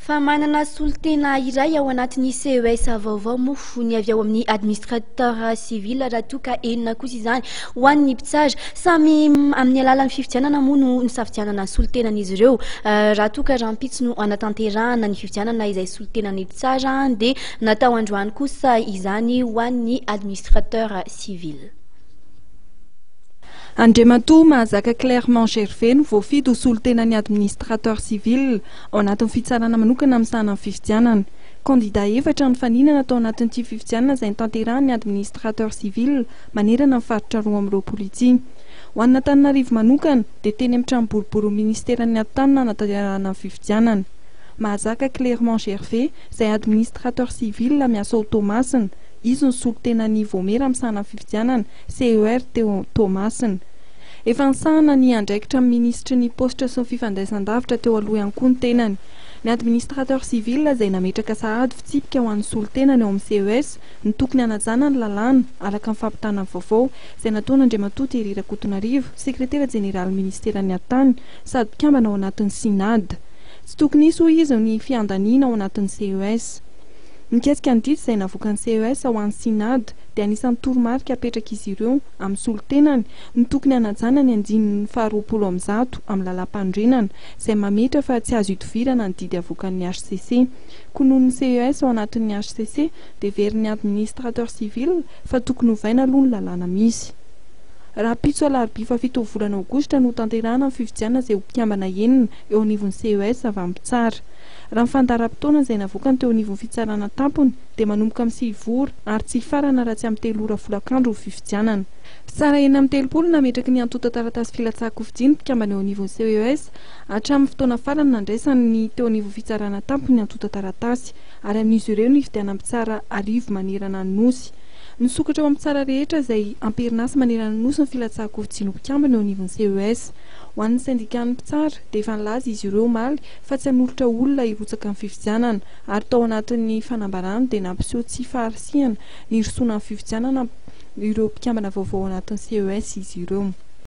Fa manana solotena iray ao anatin'ny CES vaovao moa ny avy ao amin'ny administrateur civil raha toa ka enina kosa izany ho an'ny mpitsara samy amin'ny alalan'ny fifidianana moa no nisafidianana solotenan'izy ireo raha toa ka rahampitso no anatanterahana ny fifidianana izay solotenan'ny mpitsara dia natao androany kosa izany ho an'ny administrateur civil. Andriamatoa Mahazaka Clairement Gervais no voafidy ho solotenan'ny administrateur civil ao anatin'ny fitsarana manokana amin'ny sahanan'ny fifidianana. Kandida efatra ny faninana atao anatin'ity fifidianana izay nitanterahan'ny administrateur civil manerana ny faritra roa amin'ny roapolo ity. Ho an'ny Antananarivo manokana dia teny amin'ny trano boribory ministeran'ny Antanana natanterahana ny fifidianana. Mahazaka Clairement Gervais izay administrateur civil miasa ao Tomasina. Izy ny solotenan'ny Vomera amin'ny sahanan'ny fifidianana CER teo Tomasina. Efa nisahana ny andraikitra amin'ny ministry ny positra sy ny fifandraisan-davitra teo aloha ihany koa ny tenany. Ny administrateur civil izay nametraka sahady fitsipika ho an'ny solotenany ao amin'ny CES ny tokony hanajana ny lalàna araka ny fampitana vaovao izay nataon'Andriamatoa Thierry Rakotonarivo, sekretera jeneraly ministeran'ny Antany sady mpikambana ao anatin'ny Sinada. Tsy tokony hisy hoy izy ny fiandaniana ao anatin'ny CES. Mikasika an'ity izay navoakan'ny CES ao an'ny Sinada dia anisan'ny toromarika apetraka izy ireo amin'ny solotenany ny tokony hanajana ny andinin'ny faharoapolo amby zato amin'ny lalam-pandrenana izay mametra fa tsy azo idovirana ny didy avoakan'ny HCC. Konon'ny CES ao anatin'ny HCC dia verin'ny administrateur civil fa tokony hovaina aloha ny lalàna misy. Raha pitso alarobia fa 7 volana aogositra no tanterahana ny fifidianana izay ho mpikambana enina eo anivon'ny CES avy amin'ny mpitsara. Raha ny fandaharam-potoana izay navoakany teo anivon'ny fitsarana tampony dia manomboka amin'ny 6 ora ary tsy farana raha tsy amin'ny 3 ora folakandro ho fifidianana. Mpitsara enina amin'ny 30 nametraky ny antota taratasy filatsahako-fidiana mpikambana eo anivon'ny CES hatramin'ny fotoana farany nandraisany ny teo anivon'ny fitsarana tampony ny antota taratasy ary amin'izy ireo ny fifidianana mpitsara arivo manerana ny nosy. Nisokatra ao amin'ny mpitsara rehetra izay amperinasa manerana ny nosy ny filatsahako-fidiana mpikambana eo anivon'ny CES. Ho an'ny syndicat-ny mpitsara dia efa nilaza izy ireo omaly fa tsy hanolotra olona hirotsaka ny fifidianana ary tao anatin'ny fanambarana dia nampiseho tsy faharisihana ny hirosoana ny fifidianana ireo mpikambana vaovao anatin'ny CES izy ireo.